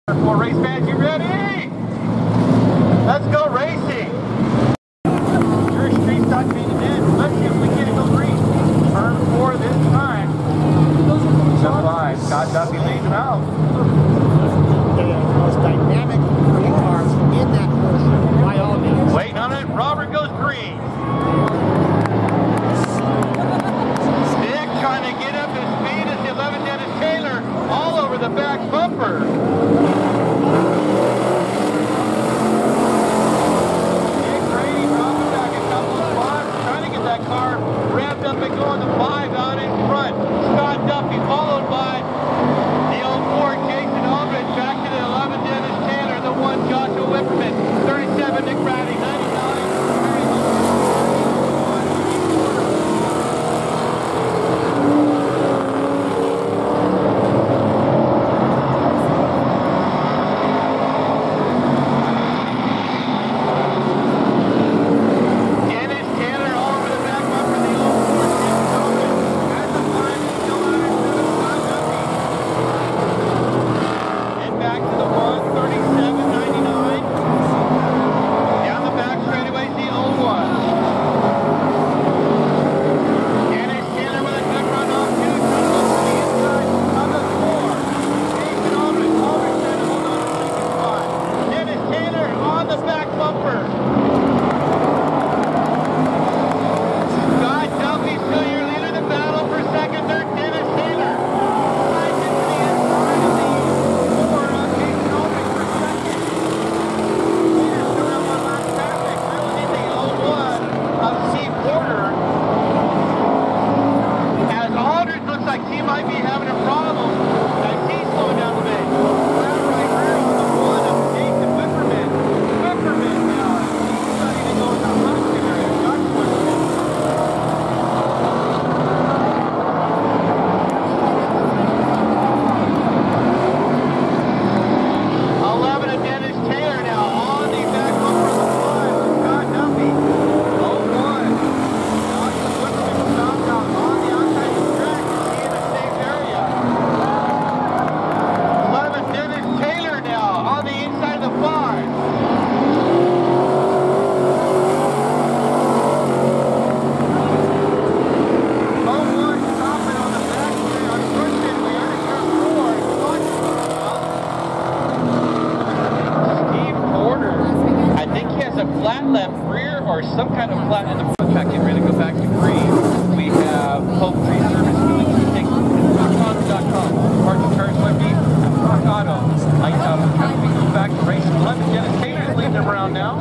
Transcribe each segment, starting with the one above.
For race fans, you ready? Let's go racing. Your street stock being dead. Let's see if we can go green. Turn 4 this time. Number 5. Scott Duffy leads him out. The most dynamic green cars in that portion, by all means. Waiting on it. Robert goes green. Nick trying to get up his speed as the 11 Dennis Taylor all over the back bumper. Car revved up and going to 5 out in front. Scott Duffy followed by the 04 Jason Aldridge, back to the 11 Dennis Taylor, the 1 Joshua Whipperman, 37 Nick Brady, 99 flat left rear or some kind of flat in the front track. Getting ready to go back to green. We have Hope Tree Service Wheeling Take rockauto.com. Parts and cars might be Rock Auto. Lights out on the track. We go back to race 11. Dennis Taylor is leading them around now.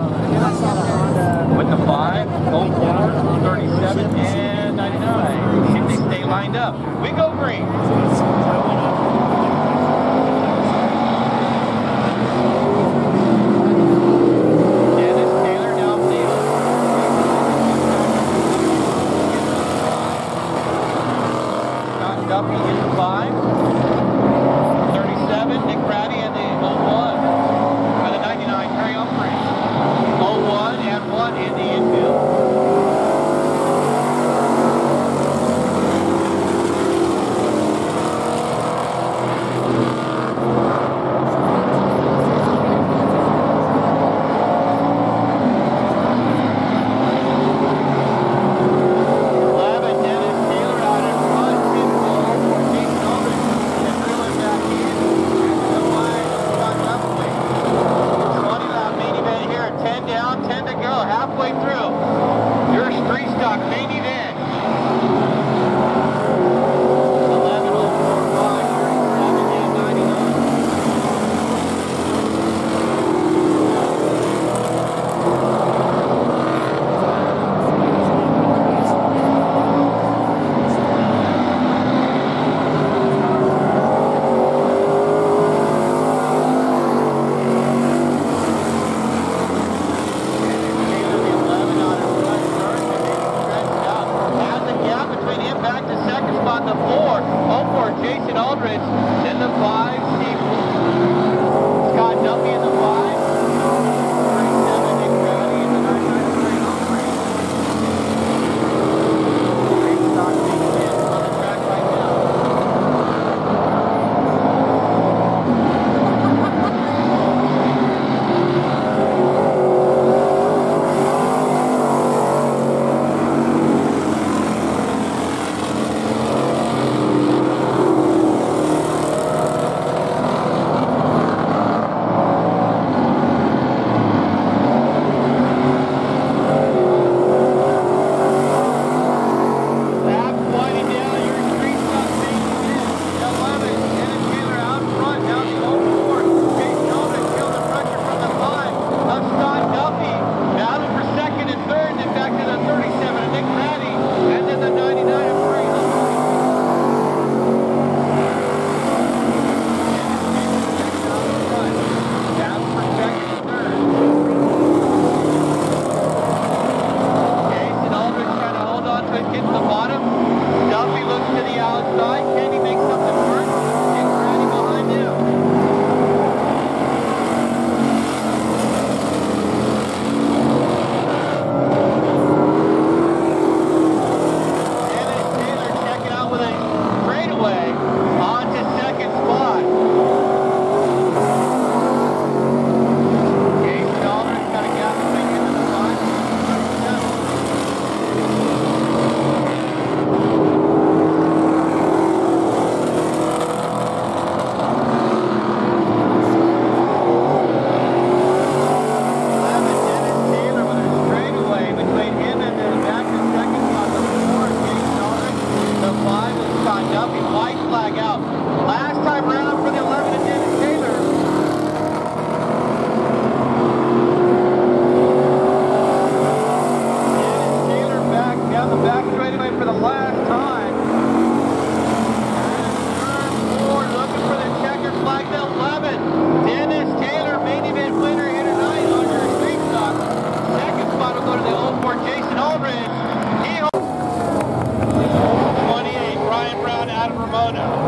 With the 5, 04, 37, and 99. If they stay lined up, we go green. Duffy in the 5, 37, Nick Brady and the 01, and the 99, Terry Humphrey, 01 and 1 in the infield. no.